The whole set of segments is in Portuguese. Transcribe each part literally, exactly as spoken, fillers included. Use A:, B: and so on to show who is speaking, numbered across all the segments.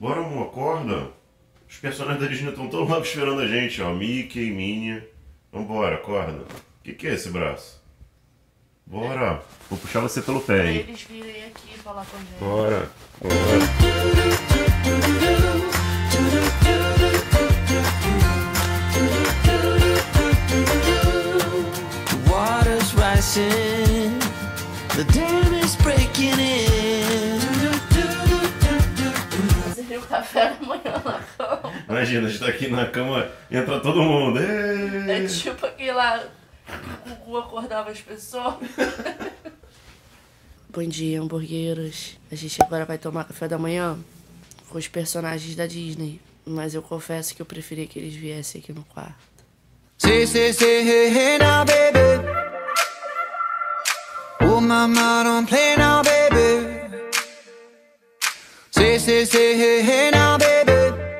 A: Bora, amor, acorda. Os personagens da Disney estão todos lá esperando a gente, ó. Mickey, Minnie. Vambora, acorda. O que, que é esse braço? Bora. Vou puxar você pelo pé,
B: Pra
A: hein?
B: eles virem aqui falar com a gente.
A: Bora. Bora.
C: Water's rising, the dam is breaking in.
B: Serviu café da manhã na cama.
A: Imagina, a gente tá aqui na cama, entra todo mundo.
B: É tipo aquele lá, o Gugu acordava as pessoas. Bom dia, hamburgueiros. A gente agora vai tomar café da manhã com os personagens da Disney. Mas eu confesso que eu preferia que eles viessem aqui no quarto.
C: Say, say, say, hey, hey now, baby. Oh, mama, don't play now, baby. Say, say, say, hey, hey now, baby.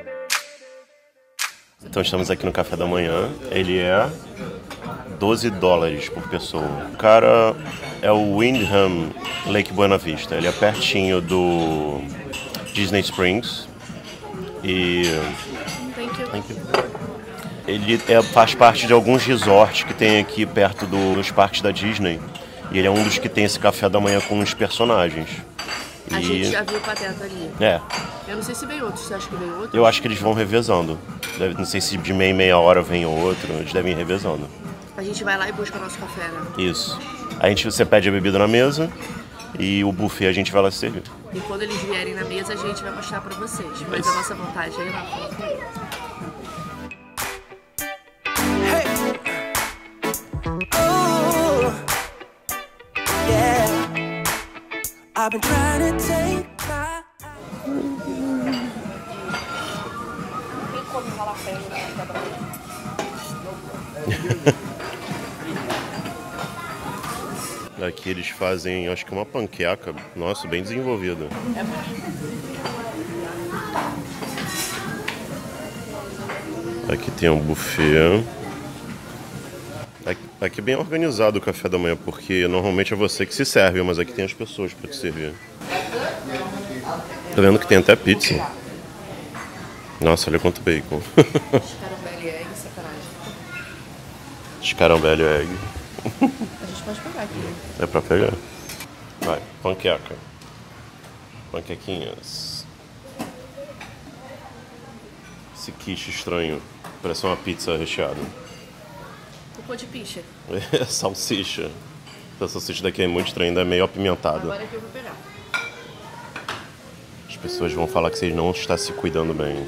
A: Então estamos aqui no café da manhã. Ele é doze dólares por pessoa. O cara é o Wyndham Lake Buena Vista. Ele é pertinho do Disney Springs. E
B: Thank you.
A: Thank you. Ele é, faz parte de alguns resorts que tem aqui perto do, dos parques da Disney. E ele é um dos que tem esse café da manhã com os personagens.
B: A
A: E...
B: gente já viu o Pateta ali.
A: É.
B: Eu não sei se veio outro. Você acha que veio outro?
A: Eu acho que eles vão revezando. Deve, não sei se de meia em meia hora vem outro. Eles devem ir revezando.
B: A gente vai lá e busca nosso café, né?
A: Isso. A gente, você pede a bebida na mesa e o buffet a gente vai lá servir.
B: E quando eles vierem na mesa, a gente vai mostrar pra vocês. Mas
A: Isso.
B: a nossa vontade é ir na frente.
C: Oh, yeah. I've been trying to take my...
B: Quem come jalapeno no café da manhã?
A: Aqui eles fazem, acho que uma panqueca. Nossa, bem desenvolvida.
B: É bonito.
A: Aqui tem um buffet. Aqui, aqui é bem organizado o café da manhã, porque normalmente é você que se serve, mas aqui tem as pessoas para te servir. Tô vendo que tem até pizza. Nossa, olha quanto bacon.
B: Escarambelli egg, sacanagem.
A: Escarambelli egg.
B: A gente pode pegar aqui.
A: É pra pegar. Vai, panqueca. Panquequinhas. Esse quiche estranho. Parece uma pizza recheada.
B: Cocô de picha.
A: É salsicha. Essa salsicha daqui é muito estranha, ainda é meio apimentada.
B: Agora é que eu vou pegar.
A: As pessoas vão falar que vocês não estão se cuidando bem.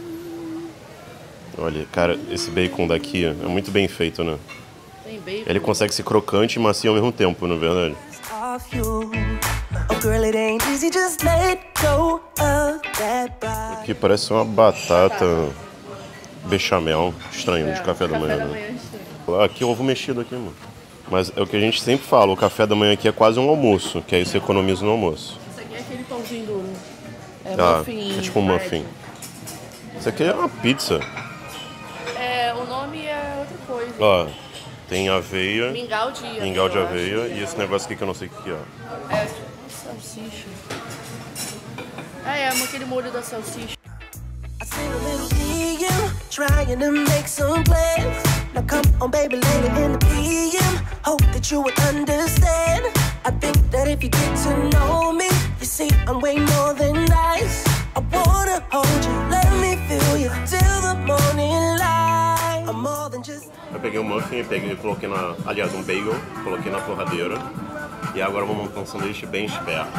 A: Olha, cara, esse bacon daqui é muito bem feito, né?
B: Tem bacon.
A: Ele consegue ser crocante e macio ao mesmo tempo, não é verdade?
C: Off you. Oh, girl, it ain't easy, just let go of that body.
A: Aqui parece uma batata bechamel, estranho,
B: É,
A: de café da manhã.
B: Café da
A: né?
B: manhã é estranho.
A: Aqui ovo mexido aqui, mano. Mas é o que a gente sempre fala, o café da manhã aqui é quase um almoço, que aí você economiza no almoço.
B: Isso aqui é aquele pãozinho duro. É
A: Ah,
B: muffin.
A: é tipo um
B: bread.
A: muffin. Isso aqui é uma pizza.
B: É, o nome é outra coisa.
A: Ó, tem aveia,
B: Mingau de aveia.
A: mingau de
B: eu
A: aveia
B: acho.
A: e esse negócio aqui que eu não sei o que que é.
B: É, tipo salsicha. Ah, é, aquele molho da salsicha.
C: I seen a little D M trying to make some plans. Now come on, baby, later in the P M. Hope that you would understand. I think that if you get to know me, you see I'm way more than nice. I wanna hold you, let me feel you till the morning light. I'm more than just...
A: Eu peguei um muffin, peguei, coloquei na, aliás, um bagel, coloquei na torradeira. E agora eu vou montar um sanduíche bem esperto.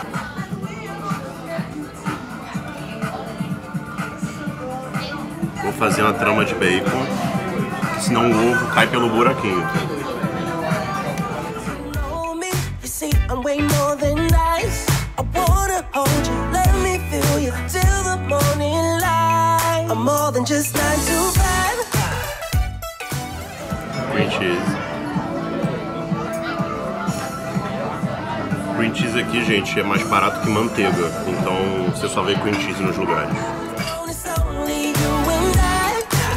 A: Vou fazer uma trama de bacon, senão o ovo cai pelo buraquinho.
C: know me, you see I'm way more than nice. I wanna hold you, let me feel you till the morning light. I'm more than just nine to five.
A: Cream cheese. Cream cheese aqui, gente, é mais barato que manteiga. Então você só vê cream cheese nos lugares.
C: It's only you and I.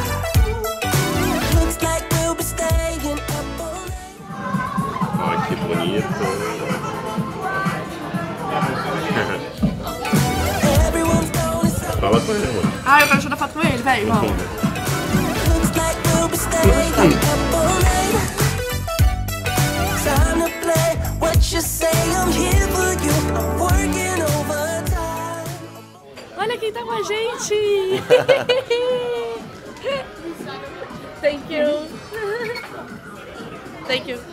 C: Looks like we'll be staying up all night.
A: Olha que bonito.
C: Everyone's going somewhere.
A: Fala com ele.
B: Ah, eu quero tirar foto com ele, velho. Vamos.
C: Looks like we'll be staying up all night. Time to play what you say. I'm here for you. I'm working overtime.
B: Olha quem tá com a gente! Thank you! Thank you!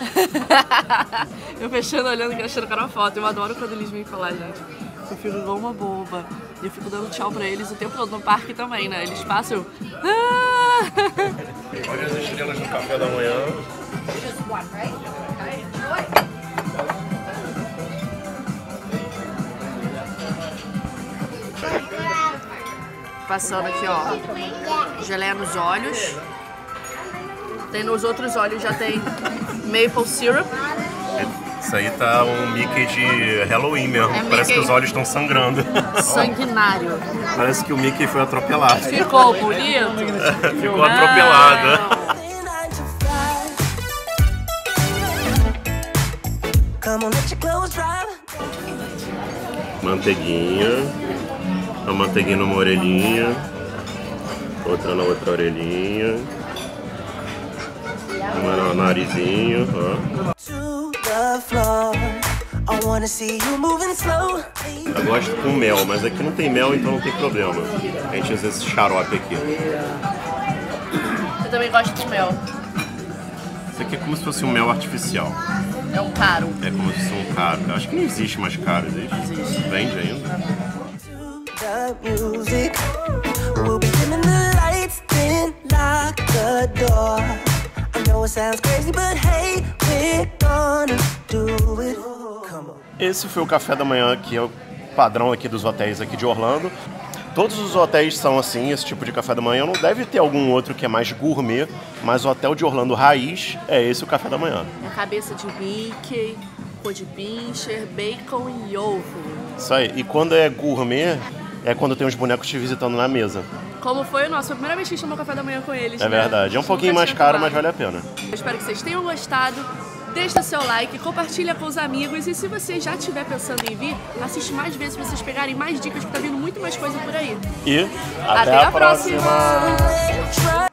B: Eu fechando, olhando, que achando que era uma foto. Eu adoro quando eles vêm falar, gente. Eu fico igual uma boba. E eu fico dando tchau pra eles o tempo todo no parque também, né? Eles passam, eu...
A: Olha as estrelas no café da manhã.
B: Passando aqui, ó, geleia nos olhos. Tem nos outros olhos, já tem maple syrup.
A: Isso aí tá um Mickey de Halloween mesmo.
B: É
A: Parece
B: Mickey.
A: que os olhos estão sangrando.
B: Sanguinário.
A: Parece que o Mickey foi atropelado.
B: Ficou bonito?
A: Ficou atropelado.
C: Nine to five. Come on, let your clothes dry.
A: Manteiguinha. Uma manteiguinha numa orelhinha. Outra na outra orelhinha. Uma no narizinho, ó.
C: To the floor. I wanna see you moving slow.
A: Eu gosto com mel, mas aqui não tem mel, então não tem problema. A gente usa esse xarope aqui.
B: Eu também gosto de mel.
A: Isso aqui é como se fosse um mel artificial.
B: É um caro.
A: É como se fosse um caro. Eu acho que não existe mais caro, existe?
B: Existe.
A: Vende ainda?
C: The music. We'll be dimming the lights, then lock the door. I know it sounds crazy, but hey, we're gonna do it. Come on.
A: Esse foi o café da manhã, que é o padrão aqui dos hotéis aqui de Orlando. Todos os hotéis são assim, esse tipo de café da manhã. Não deve ter algum outro que é mais gourmet, mas o hotel de Orlando raiz é esse o café da manhã.
B: É cabeça de Mickey, cor de pincher, bacon e ovo.
A: Isso aí. E quando é gourmet, é quando tem os bonecos te visitando na mesa.
B: Como foi o nosso, a primeira vez que a gente tomou café da manhã com eles,
A: É
B: né?
A: verdade. É um
B: Nunca
A: pouquinho mais
B: tinha
A: caro,
B: tomado.
A: mas vale a pena.
B: Eu espero que vocês tenham gostado. Deixa seu like, compartilha com os amigos. E se você já estiver pensando em vir, assiste mais vezes pra vocês pegarem mais dicas, porque tá vindo muito mais coisa por aí.
A: E
B: Até
A: até,
B: a próxima.
C: Try